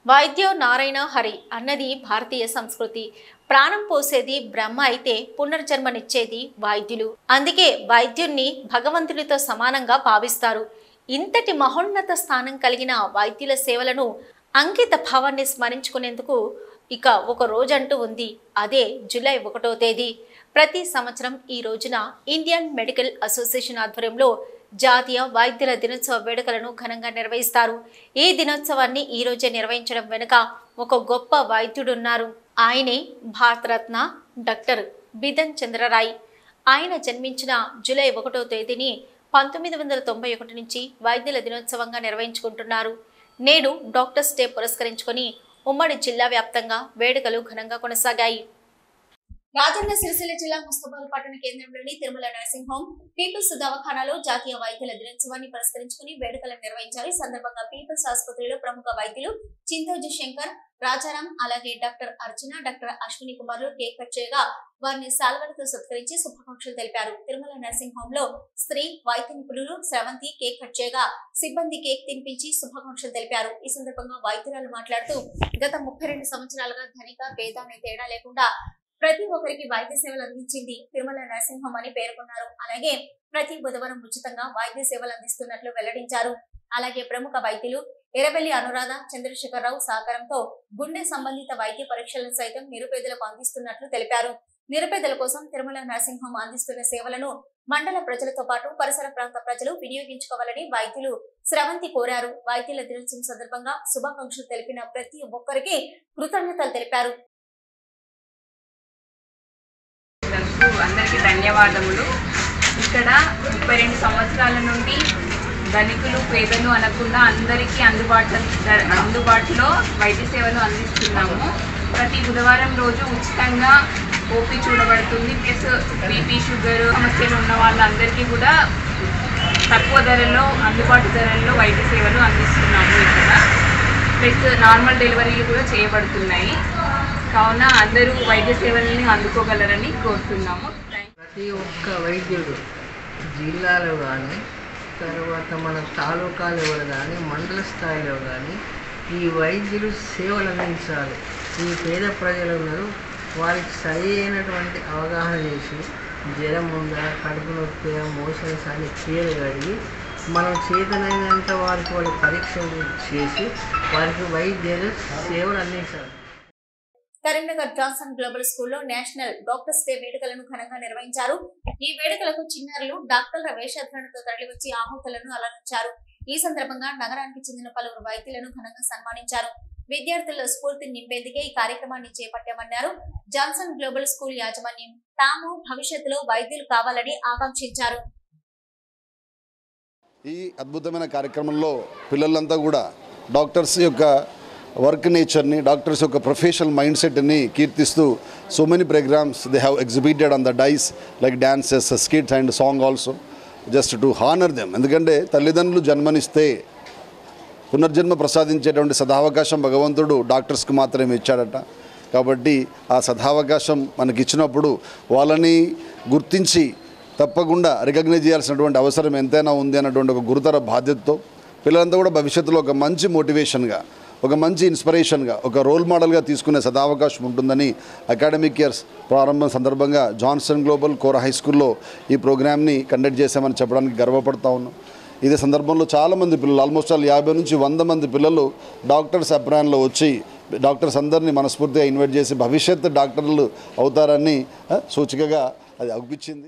వైద్యో నారాయణ హరి అన్నది భారతీయ సంస్కృతి. ప్రాణం పోసేది బ్రహ్మ అయితే పునర్జన్మనిచ్చేది వైద్యులు. అందుకే వైద్యుణ్ణి భగవంతునితో సమానంగా భావిస్తారు. ఇంతటి మహోన్నత స్థానం కలిగిన వైద్యుల సేవలను అంకిత భావాన్ని స్మరించుకునేందుకు ఇక ఒక రోజంటూ ఉంది. అదే జూలై 1వ తేదీ. ప్రతి సంవత్సరం ఈ రోజున ఇండియన్ మెడికల్ అసోసియేషన్ ఆధ్వర్యంలో జాతీయ వైద్యుల దినోత్సవ వేడుకలను ఘనంగా నిర్వహిస్తారు. ఈ దినోత్సవాన్ని ఈ రోజే నిర్వహించడం వెనుక ఒక గొప్ప వైద్యుడున్నారు. ఆయనే భారతరత్న డాక్టర్ బిధన్ చంద్రరాయ్. ఆయన జన్మించిన జూలై 1వ తేదీని 1991 నుంచి వైద్యుల దినోత్సవంగా నిర్వహించుకుంటున్నారు. నేడు డాక్టర్స్ డే పురస్కరించుకొని ఉమ్మడి జిల్లా వ్యాప్తంగా వేడుకలు ఘనంగా కొనసాగాయి. రాజన్న సిరిసిల్ల జిల్లా ముస్తాబాద్ పట్టణ కేంద్రంలోని తిరుమల నర్సింగ్ హోమ్ పీపుల్స్ దవాఖానాలో జాతీయ వైద్యుల దినోత్సవాన్ని పురస్కరించుకుని వేడుకలను నిర్వహించారు. ఈ సందర్భంగా పీపుల్స్ ఆసుపత్రిలో ప్రముఖ వైద్యులు చింతోజీ శంకర్, రాజారాం, అలాగే డాక్టర్ అర్చన, డాక్టర్ అశ్విని కుమార్లు కేక్ కట్ చేయగా వారిని శాల్వలతో సత్కరించి శుభాకాంక్షలు తెలిపారు. తిరుమల నర్సింగ్ హోమ్ లో స్త్రీ వైద్య నిపుణులు శ్రవంతి కేక్ కట్ చేయగా సిబ్బంది కేక్ తినిపించి శుభాకాంక్షలు తెలిపారు. ఈ సందర్భంగా వైద్యురాలు మాట్లాడుతూ గత 32 సంవత్సరాలుగా ధనిక పేద అనే తేడా లేకుండా ప్రతి ఒక్కరికి వైద్య సేవలు అందించింది తిరుమల నర్సింగ్ హోమ్ అని పేర్కొన్నారు. అలాగే ప్రతి బుధవారం ఉచితంగా వైద్య సేవలు అందిస్తున్నట్లు వెల్లడించారు. అలాగే ప్రముఖ వైద్యులు ఎర్రబెల్లి అనురాధ, చంద్రశేఖరరావు సహకారంతో గుండె సంబంధిత వైద్య పరీక్షలను సైతం నిరుపేదలకు అందిస్తున్నట్లు తెలిపారు. నిరుపేదల కోసం తిరుమల నర్సింగ్ హోమ్ అందిస్తున్న సేవలను మండల ప్రజలతో పాటు పరిసర ప్రాంత ప్రజలు వినియోగించుకోవాలని వైద్యులు శ్రవంతి కోరారు. వైద్యుల దినోత్సవం సందర్భంగా శుభాకాంక్షలు తెలిపిన ప్రతి ఒక్కరికి కృతజ్ఞతలు తెలిపారు. అందరికీ ధన్యవాదములు. ఇక్కడ 32 సంవత్సరాల నుండి ధనికులు పేదలు అనకుండా అందరికీ అందుబాటులో వైద్య సేవలు అందిస్తున్నాము. ప్రతి బుధవారం రోజు ఉచితంగా ఓపీ చూడబడుతుంది. ప్లస్ బీపీ, షుగర్ సమస్యలు ఉన్న వాళ్ళందరికీ కూడా తక్కువ ధరలో అందుబాటు ధరల్లో వైద్య సేవలు అందిస్తున్నాము. ఇక్కడ ప్లస్ నార్మల్ డెలివరీలు కూడా చేయబడుతున్నాయి. కావున అందరూ వైద్య సేవలని అందుకోగలరని కోరుతున్నాము. ప్రతి ఒక్క వైద్యుడు జిల్లాలో కానీ తర్వాత మన తాలూకా లెవెల్ కానీ మండల స్థాయిలో కానీ ఈ వైద్యులు సేవలు అందించాలి. ఈ పేద ప్రజలు ఉన్నారు, వారికి సరి అయినటువంటి అవగాహన చేసి జ్వరం ఉందా, కడుపు నొప్పి, మోషన్స్ అని పేరు కడిగి మనం చేతనైనంత వారికి వాళ్ళు పరీక్షలు చేసి వారికి వైద్య సేవలు అందించాలి. కరీంనగర్ జాన్సన్ గ్లోబల్ స్కూల్లో నేషనల్ డాక్టర్స్ డే వేడుకలను ఘనంగా నిర్వహించారు. ఈ వేడుకలకు చిన్నారులు డాక్టర్ల వేషధారణతో తరలివచ్చి ఆహుతులను అలరించారు. ఈ సందర్భంగా నగరానికి చెందిన పలువురు వైద్యులను ఘనంగా సన్మానించారు. విద్యార్థుల్లో స్ఫూర్తిని నింపేందుకే ఈ కార్యక్రమాన్ని చేపట్టామన్నారు. జాన్సన్ గ్లోబల్ స్కూల్ యాజమాన్యం తాము భవిష్యత్తులో వైద్యులు కావాలని ఆకాంక్షించారు. ఈ అద్భుతమైన కార్యక్రమంలో పిల్లలంతా కూడా డాక్టర్స్ యొక్క వర్క్ నేచర్ని, డాక్టర్స్ యొక్క ప్రొఫెషనల్ మైండ్ సెట్ని కీర్తిస్తూ so many programs they have exhibited on the dais like dances, skits and song also just to honour them. ఎందుకంటే తల్లిదండ్రులు జన్మనిస్తే పునర్జన్మ ప్రసాదించేటువంటి సదావకాశం భగవంతుడు డాక్టర్స్కి మాత్రమే ఇచ్చాడట. కాబట్టి ఆ సదావకాశం మనకి ఇచ్చినప్పుడు వాళ్ళని గుర్తించి తప్పకుండా రికగ్నైజ్ చేయాల్సినటువంటి అవసరం ఎంతైనా ఉంది అన్నటువంటి ఒక గురుతర బాధ్యతతో పిల్లలంతా కూడా భవిష్యత్తులో ఒక మంచి మోటివేషన్గా, ఒక మంచి ఇన్స్పిరేషన్గా, ఒక రోల్ మోడల్గా తీసుకునే సదావకాశం ఉంటుందని అకాడమిక్ ఇయర్స్ ప్రారంభం సందర్భంగా జాన్సన్ గ్లోబల్ కోర్ హై స్కూల్లో ఈ ప్రోగ్రామ్ని కండక్ట్ చేశామని చెప్పడానికి గర్వపడతా ఉన్నాం. ఇదే సందర్భంలో చాలామంది పిల్లలు, ఆల్మోస్ట్ 50 నుంచి 100 మంది పిల్లలు డాక్టర్స్ అప్రాన్లో వచ్చి డాక్టర్స్ అందరినీ మనస్ఫూర్తిగా ఇన్వైట్ చేసి భవిష్యత్తు డాక్టర్లు అవుతారని సూచికగా అది అనిపించింది.